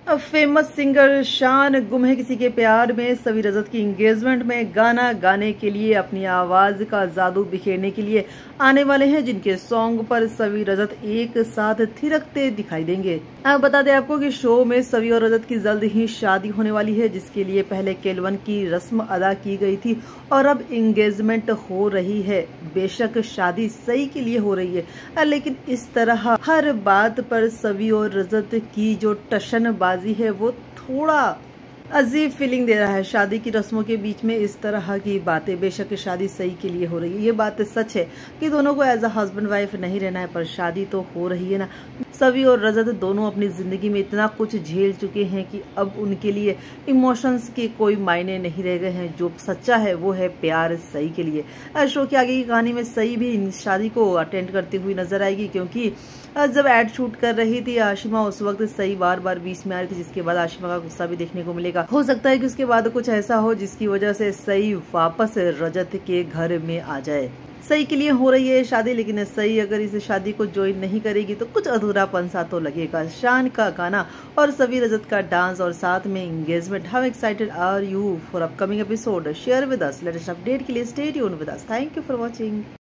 Famous singer शान गुम है किसी के प्यार में सवी रजत की एंगेजमेंट में गाना गाने के लिए अपनी आवाज का जादू बिखेरने के लिए आने वाले हैं, जिनके सॉन्ग पर सवी रजत एक साथ थिरकते दिखाई देंगे। अब बता दें आपको कि शो में सवी और रजत की जल्द ही शादी होने वाली है, जिसके लिए पहले केलवन की रस्म अदा की गई थी और अब एंगेजमेंट हो रही है। बेशक शादी सही के लिए हो रही है, लेकिन इस तरह हर बात पर सवी और रजत की जो टशनबाजी है वो थोड़ा अजीब फीलिंग दे रहा है। शादी की रस्मों के बीच में इस तरह की बातें, बेशक शादी सही के लिए हो रही है, ये बात सच है कि दोनों को एज अ हस्बैंड वाइफ नहीं रहना है, पर शादी तो हो रही है ना। सवी और रजत दोनों अपनी जिंदगी में इतना कुछ झेल चुके हैं कि अब उनके लिए इमोशंस के कोई मायने नहीं रह गए हैं। जो सच्चा है वो है प्यार सही के लिए। शो की आगे की कहानी में सही भी इन शादी को अटेंड करती हुई नजर आएगी, क्योंकि जब एड शूट कर रही थी आशिमा उस वक्त सही बार बार बीच में आ रही थी, जिसके बाद आशिमा का गुस्सा भी देखने को मिलेगा। हो सकता है कि उसके बाद कुछ ऐसा हो जिसकी वजह से सही वापस रजत के घर में आ जाए। सही के लिए हो रही है शादी, लेकिन सही अगर इस शादी को ज्वाइन नहीं करेगी तो कुछ अधूरापन सा तो लगेगा। शान का गाना और सवी रजत का डांस और साथ में engagement. How excited are you for upcoming episode? Share with us. Latest update के लिए stay tuned with us. Thank you for watching.